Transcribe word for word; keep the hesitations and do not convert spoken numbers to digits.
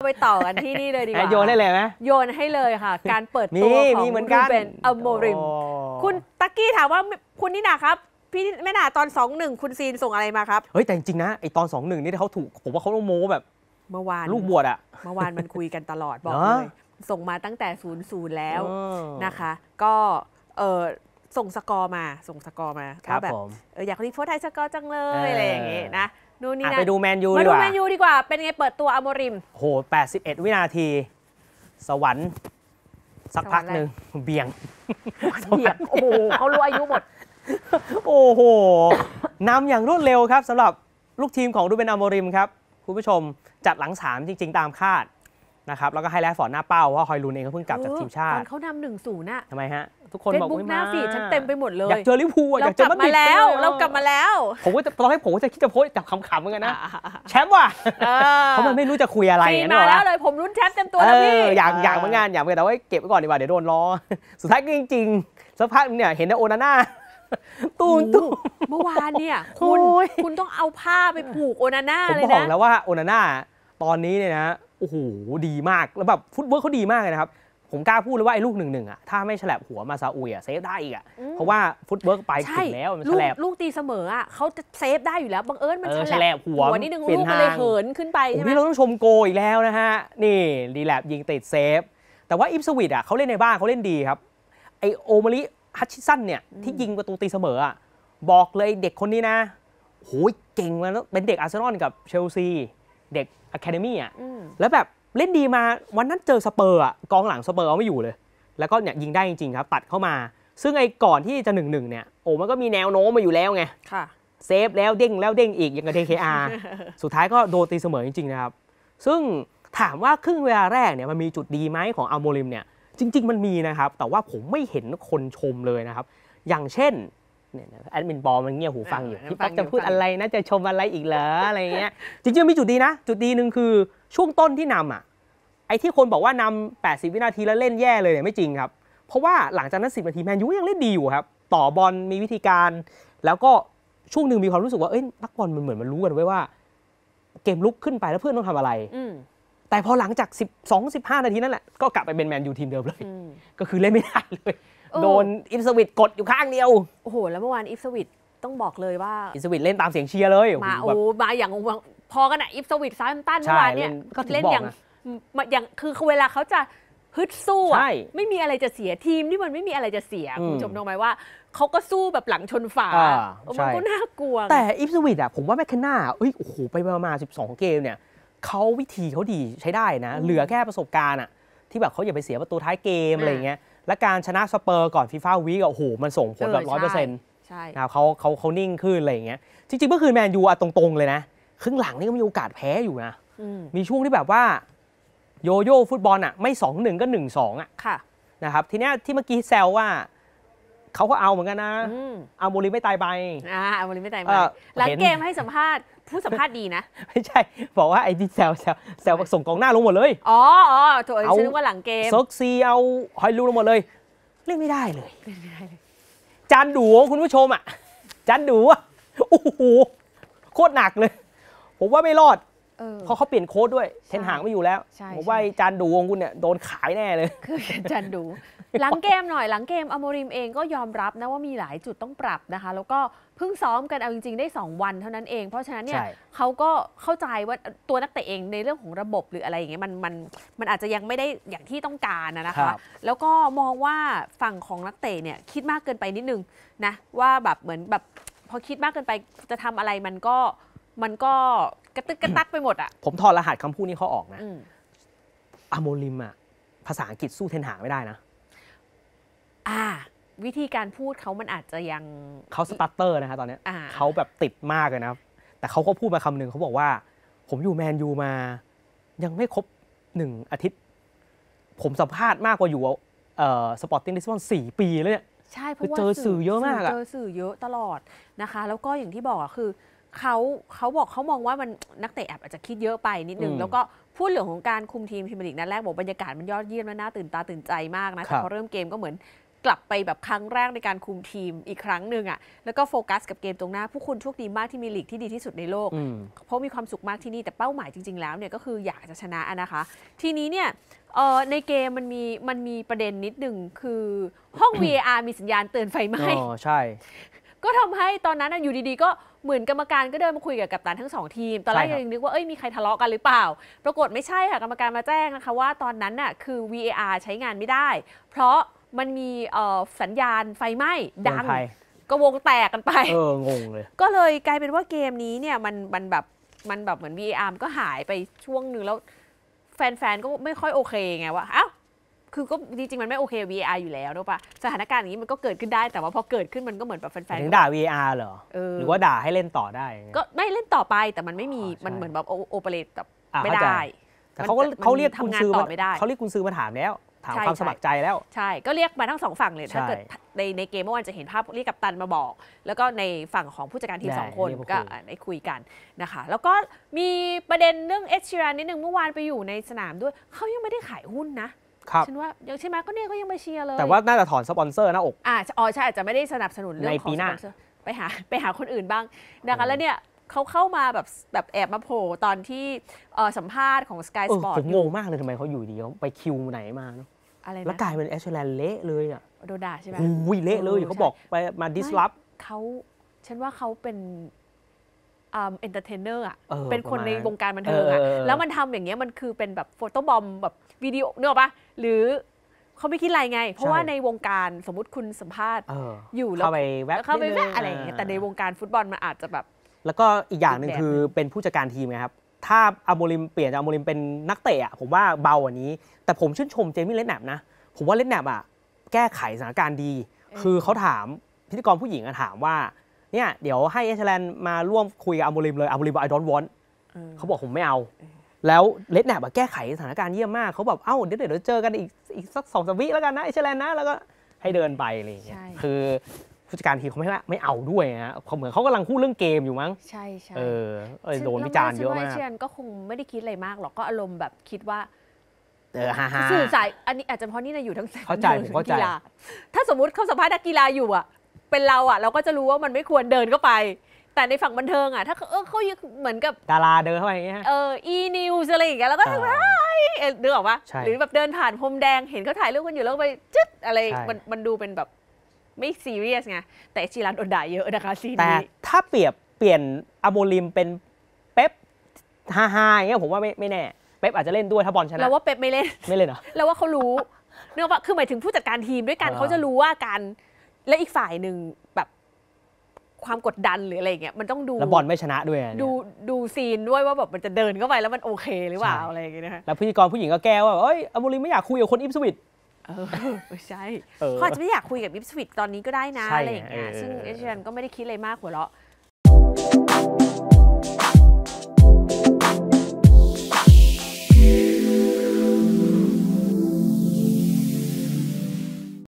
ไปต่อกันที่นี่เลยดีกว่าโยนให้เลยไหมโยนให้เลยค่ะการเปิดตัวของรูเบน อโมริมคุณตั๊กกี้ถามว่าคุณนิน่าครับพี่แม่น่าตอน สองหนึ่ง คุณซีนส่งอะไรมาครับเฮ้ยแต่จริงๆนะไอตอน สองหนึ่ง นี่เขาถูกผมว่าเขาต้องโม้แบบเมื่อวานลูกบวชอะเมื่อวานมันคุยกันตลอดบอกเลยส่งมาตั้งแต่ศูนย์ ศูนย์แล้วนะคะก็เออส่งสกอร์มาส่งสกอร์มาว่าแบบเอออยากรีโพสต์ไทยสกอร์จังเลยอะไรอย่างเงี้ยนะนู่นนี่นะไปดูแมนยูมาดูแมนยูดีกว่าเป็นไงเปิดตัวอโมริมโหแปดสิบเอ็ดวินาทีสวรรค์สักพักหนึ่งเบี่ยงเบี่ยงโอ้โหเขารู้อายุหมดโอ้โหนำอย่างรวดเร็วครับสำหรับลูกทีมของรูเบน อโมริมครับคุณผู้ชมจัดหลังสามจริงๆตามคาดนะครับแล้วก็ให้แรดฟอร์ดหน้าเป้าว่าฮอยลูนเองก็เพิ่งกลับจากทีมชาติตอนเขานำหนึ่งศูนย์น่ะทำไมฮะทุกคนบอกว่าหน้าฟีดฉันเต็มไปหมดเลยอยากเจอลิเวอร์พูลอยากเจอมาดริดแล้วเรากลับมาแล้วผมก็ตอนให้ผมก็จะคิดจะโพสจับขำๆเหมือนกันนะแชมป์ว่ะเพราะมันไม่รู้จะคุยอะไรมาแล้วเลยผมลุ้นแชมป์เต็มตัวแล้วพี่อยากอยากเหมือนกันอยากเหมือนกันแต่ว่าเก็บไว้ก่อนดีกว่าเดี๋ยวโดนล้อสุดท้ายก็จริงๆสักพักเนี่ยเห็นโอนาน่าตูนตูเมื่อวานเนี่ยคุณคุณต้องเอาผ้าไปผูกโอนาน่าเลยนะผมบอกแล้วว่าโอนาน่าตอนนี้เนี่ยนะโอ้โหดีมากแล้วแบบฟุตบอลเขาดีมากเลยนะครับผมกล้าพูดเลยว่าไอ้ลูกหนึ่งหนึ่งอ่ะถ้าไม่ฉลับหัวมาซาอุยอ่ะเซฟได้อีกอ่ะเพราะว่าฟุตเวิร์กไปถึงแล้วมันฉลับลูกตีเสมออ่ะเขาจะเซฟได้อยู่แล้วบังเอิญมันฉลับหัวนิดนึงลูกมันเลยเหินขึ้นไปใช่ไหมนี่เราต้องชมโกอีกแล้วนะฮะนี่ดีแลบยิงติดเซฟแต่ว่าอิปสวิตอ่ะเขาเล่นในบ้านเขาเล่นดีครับไอโอมาริฮัตชิสันเนี่ยที่ยิงประตูตีเสมออ่ะบอกเลยเด็กคนนี้นะโหเก่งมาแล้วเป็นเด็กอาร์เซนอลกับเชลซีเด็กอะคาเดมี่อ่ะแล้วแบบเล่นดีมาวันนั้นเจอสเปอร์อ่ะกองหลังสเปอร์เอาไม่อยู่เลยแล้วก็เนี่ยยิงได้จริงๆครับตัดเข้ามาซึ่งไอ้ก่อนที่จะหนึ่งหนึ่งเนี่ยโอ้มันก็มีแนวโน้มมาอยู่แล้วไงเซฟแล้วเด้งแล้วเด้งอีกอย่างกับ ดี เค อาร์ สุดท้ายก็โดนตีเสมอจริงๆนะครับซึ่งถามว่าครึ่งเวลาแรกเนี่ยมันมีจุดดีไหมของอัลโมริมเนี่ยจริงๆมันมีนะครับแต่ว่าผมไม่เห็นคนชมเลยนะครับอย่างเช่นเนี่ยแอดมินบอลมันเงี่ยหูฟังอยู่พี่ป๊อกจะพูดอะไรนะจะชมอะไรอีกเหรออะไรเงี้ยจริงๆมีจุดดีนะจุดดีหนึ่งคือช่วงต้นที่นำอ่ะไอ้ที่คนบอกว่านำแปดสิบวินาทีแล้วเล่นแย่เลยเนี่ยไม่จริงครับเพราะว่าหลังจากนั้นสิบนาทีแมนยูยังเล่นดีอยู่ครับต่อบอลมีวิธีการแล้วก็ช่วงหนึ่งมีความรู้สึกว่าเอ้ยนักบอลมันเหมือนมันรู้กันไว้ว่าเกมลุกขึ้นไปแล้วเพื่อนต้องทำอะไรแต่พอหลังจากสิบสอง สิบห้านาทีนั่นแหละก็กลับไปเป็นแมนยูทีมเดิมเลยก็คือเล่นไม่ได้เลยโดนอิปสวิตกดอยู่ข้างเดียวโอ้โหแล้วเมื่อวานอิปสวิตต้องบอกเลยว่าอิปสวิตเล่นตามเสียงเชียร์เลยมาโอ้มาอย่างพอกันอ่ะอิปสวิตซาร์ตันเมื่อวานเนี่ยเล่นอย่างอย่างคือเวลาเขาจะฮึดสู้อ่ะไม่มีอะไรจะเสียทีมนี่มันไม่มีอะไรจะเสียคุณผู้ชมรู้ไหมว่าเขาก็สู้แบบหลังชนฝามันก็น่ากลัวแต่อิปสวิตอ่ะผมว่าแมคเคนน่าเอ้ยโอ้โหไปประมาณสิบสองเกมเนี่ยเขาวิธีเขาดีใช้ได้นะเหลือแค่ประสบการณ์อ่ะที่แบบเขาอย่าไปเสียประตูท้ายเกมอะไรเงี้ยและการชนะสเปอร์ก่อนฟีฟ่าวีคโอ้โหมันส่งผลแบบร้อยเปอร์เซ็นต์นะครับเขาเขาเขานิ่งขึ้นอะไรอย่างเงี้ยจริงๆเมื่อคืนแมนยูอะตรงๆเลยนะครึ่งหลังนี่ก็มีโอกาสแพ้อยู่นะมีช่วงที่แบบว่าโยโย่ฟุตบอลอ่ะไม่ สองหนึ่ง ก็ หนึ่งสอง อ่ะนะครับทีเนี้ยที่เมื่อกี้แซวว่าเขาก็เอาเหมือนกันนะเอาโมริไม่ตายไปอ่าเอาโมริไม่ตายไปหลังเกมให้สัมภาษณ์ผู้สัมภาษณ์ดีนะไม่ใช่บอกว่าไอ้ที่แซวแซวแซวส่งกองหน้าลงหมดเลยอ๋ออ๋อโถยฉันนึกว่าหลังเกมเซิร์กซีเอาฮอยลูลงหมดเลยเล่นไม่ได้เลยจานดูคุณผู้ชมอ่ะจานดูอ่ะโอ้โหโคตรหนักเลยผมว่าไม่รอดเพราะเขาเปลี่ยนโค้ดด้วยเทนหางไม่อยู่แล้วผมว่าจานดูของคุณเนี่ยโดนขายแน่เลยคือจานดูหลังเกมหน่อยหลังเกมอโมริมเองก็ยอมรับนะว่ามีหลายจุดต้องปรับนะคะแล้วก็เพิ่งซ้อมกันเอาจริงๆได้สองวันเท่านั้นเองเพราะฉะนั้นเนี่ยเขาก็เข้าใจว่าตัวนักเตะเองในเรื่องของระบบหรืออะไรอย่างเงี้ยมันมันมันอาจจะยังไม่ได้อย่างที่ต้องการนะคะแล้วก็มองว่าฝั่งของนักเตะเนี่ยคิดมากเกินไปนิดนึงนะว่าแบบเหมือนแบบพอคิดมากเกินไปจะทำอะไรมันก็มันก็กระตึกกระตักไปหมดอ่ะผมถอดรหัสคำพูดนี้เขาออกนะอโมริมอ่ะภาษาอังกฤษสู้เทนหางไม่ได้นะอ่าวิธีการพูดเขามันอาจจะยังเขาสตาร์เตอร์นะฮะตอนนี้เขาแบบติดมากเลยนะแต่เขาก็พูดมาคำหนึ่งเขาบอกว่าผมอยู่แมนยูมายังไม่ครบหนึ่งอาทิตย์ผมสัมภาษณ์มากกว่าอยู่เอ่อสปอร์ติ้งลิสบอนสี่ปีเลยเนี่ยใช่เพราะว่าเจอสื่อเยอะมากอะเจอสื่อเยอะตลอดนะคะแล้วก็อย่างที่บอกอะคือเขาเขาบอกเขามองว่ามันนักเตะอาจจะคิดเยอะไปนิดนึงแล้วก็พูดเรื่องของการคุมทีมพรีเมียร์ลีกนัดแรกบอกบรรยากาศมันยอดเยี่ยมและน่าตื่นตาตื่นใจมากนะแต่พอเริ่มเกมก็เหมือนกลับไปแบบครั้งแรกในการคุมทีมอีกครั้งหนึ่งอ่ะแล้วก็โฟกัสกับเกมตรงหน้าผู้คุณโชคดีมากที่มีลีกที่ดีที่สุดในโลกเพราะมีความสุขมากที่นี่แต่เป้าหมายจริงๆแล้วเนี่ยก็คืออยากจะชนะนะคะทีนี้เนี่ยในเกมมันมีมันมีประเด็นนิดหนึ่งคือห้อง วี เอ อาร์ มีสัญญาณเตือนไฟไหม้อ๋อใช่ก็ทำให้ตอนนั้นอยู่ดีๆก็เหมือนกรรมการก็เดินมาคุยกับกัปตันทั้งสองทีมตอนแรกยังนึกว่าเอ้ยมีใครทะเลาะกันหรือเปล่าปรากฏไม่ใช่ค่ะกรรมการมาแจ้งนะคะว่าตอนนั้นน่ะคือ วี เอ อาร์ ใช้งานไม่ได้เพราะมันมีสัญญาณไฟไหม้ดังก็วงแตกกันไปเอองงเลยก็เลยกลายเป็นว่าเกมนี้เนี่ยมันมันแบบมันแบบเหมือน วี เอ อาร์ ก็หายไปช่วงหนึ่งแล้วแฟนๆก็ไม่ค่อยโอเคไงว่าอ้าวคือก็จริงๆมันไม่โอเค วี เอ อาร์ อยู่แล้วรู้ป่ะสถานการณ์อย่างนี้มันก็เกิดขึ้นได้แต่ว่าพอเกิดขึ้นมันก็เหมือนแบบแฟนๆถึงด่า วี เอ อาร์ เหรอหรือว่าด่าให้เล่นต่อได้ก็ไม่เล่นต่อไปแต่มันไม่มีมันเหมือนแบบโอเปเรตแบบไม่ได้แต่เขาก็เขาเรียกคุณซื้อเขาเรียกคุณซื้อมาถามแล้วถามความสมัครใจแล้วใช่ก็เรียกมาทั้งสองฝั่งเลยถ้าเกิดในในเกมเมื่อวานจะเห็นภาพเรียกกัปตันมาบอกแล้วก็ในฝั่งของผู้จัดการทีมสองคนก็ได้คุยกันนะคะแล้วก็มีประเด็นเรื่องเอชชีรันนิดนึงเมื่อวานไปอยู่ในสนามด้วยเขายังไม่ได้ขายหุ้นนะฉันว่ายังใช่ไหมก็เนี่ยก็ยังไม่เชียร์เลยแต่ว่าน่าจะถอนสปอนเซอร์หน้าอกอ่าอ๋อใช่อาจจะไม่ได้สนับสนุนเรื่องของสปอนเซอร์ไปหาไปหาคนอื่นบ้างนะคะแล้วเนี่ยเขาเข้ามาแบบแบบแอบมาโผล่ตอนที่สัมภาษณ์ของ Sky Sport ผมงงมากเลยทำไมเขาอยู่ดีเขาไปคิวไหนมาเนาะอะไรนะแล้วกลายเป็นแอชแลนด์เละเลยอ่ะโดนด่าใช่ไหมอุ้ยเละเลยเขาบอกไปมาดิสลอฟเขาฉันว่าเขาเป็นเอ็นเตอร์เทนเนอร์อ่ะเป็นคนในวงการบันเทิงอ่ะแล้วมันทำอย่างเงี้ยมันคือเป็นแบบโฟโต้บอมแบบวิดีโอเนอะปะหรือเขาไม่คิดอะไรไงเพราะว่าในวงการสมมติคุณสัมภาษณ์อยู่แล้วเข้าไปแวะเข้าไปแวะอะไรอย่างเงี้ยแต่ในวงการฟุตบอลมันอาจจะแบบแล้วก็อีกอย่างหนึ่งคือเป็นผู้จัดการทีมไงครับถ้าอโมริมเปลี่ยนจากอโมริมเป็นนักเตะอ่ะผมว่าเบากว่านี้แต่ผมชื่นชมเจมี่เลดแนปนะผมว่าเลดแนปอ่ะแก้ไขสถานการณ์ดีคือเขาถามพิธีกรผู้หญิงถามว่าเนี่ยเดี๋ยวให้เอชแลนด์มาร่วมคุยกับอโมริมเลยอโมริมบอก I don't want เขาบอกผมไม่เอาแล้วเลดแนปแก้ไขสถานการณ์เยี่ยมมากเขาแบบเอ้าเดี๋ยวเดี๋ยวเจอกันอีกอีกสักสองสามวิแล้วกันนะเอชแลนด์นะแล้วก็ให้เดินไปอะไรอย่างเงี้ยคือผู้จัดการทีมเขาไม่ไม่เอาด้วยนะเขาเหมือนเขากำลังพูดเรื่องเกมอยู่มั้งใช่ใช่เออโดนวิจารณ์เยอะมากเชียนก็คงไม่ได้คิดอะไรมากหรอกก็อารมณ์แบบคิดว่าเออฮ่าสื่อสายอันนี้อาจจะเพราะนี่นะอยู่ทั้งเข้าใจผมเข้าใจถ้าสมมุติเขาสัมภาษณ์นักกีฬาอยู่อ่ะเป็นเราอ่ะเราก็จะรู้ว่ามันไม่ควรเดินเข้าไปแต่ในฝั่งบันเทิงอ่ะถ้าเออเขาเหมือนกับดาราเดินเข้าไปอย่างเงี้ยเอออีนิวส์อะไรอย่างเงี้ยแล้วก็ทำไรนึกออกปะหรือแบบเดินผ่านพรมแดงเห็นเขาถ่ายรูปกันอยู่แล้วไปจึ๊ดอะไรมันมันดูเป็นแบบไม่ซีเรียสไงแต่ชิรันโดนด่าเยอะนะคะซีนนี้แต่ถ้าเปรียบเปลี่ยนอโมริมเป็นเป๊ปฮ่าฮ่าอย่างเงี้ยผมว่าไม่ไม่แน่เป๊ปอาจจะเล่นด้วยถ้าบอลชนะเราว่าเป๊ปไม่เล่นไม่เล่นเหรอเราว่าเขารู้เนื่องว่าคือหมายถึงผู้จัดการทีมด้วยกันเขาจะรู้ว่าการและอีกฝ่ายหนึ่งแบบความกดดันหรืออะไรเงี้ยมันต้องดูแล้วบอลไม่ชนะด้วยดูดูซีนด้วยว่าแบบมันจะเดินเข้าไปแล้วมันโอเคหรือเปล่าอะไรอย่างเงี้ยนะคะแล้วพิธีกรผู้หญิงก็แก้ว่าเอ้ยอโมริมไม่อยากคุยกับคนอิปสวิตเออไม่ใช่เขาอาจจะไม่อยากคุยกับอิปสวิตตอนนี้ก็ได้นะอะไรอย่างเงี้ยซึ่งเอเชียนก็ไม่ได้คิดอะไรมากหัวเราะ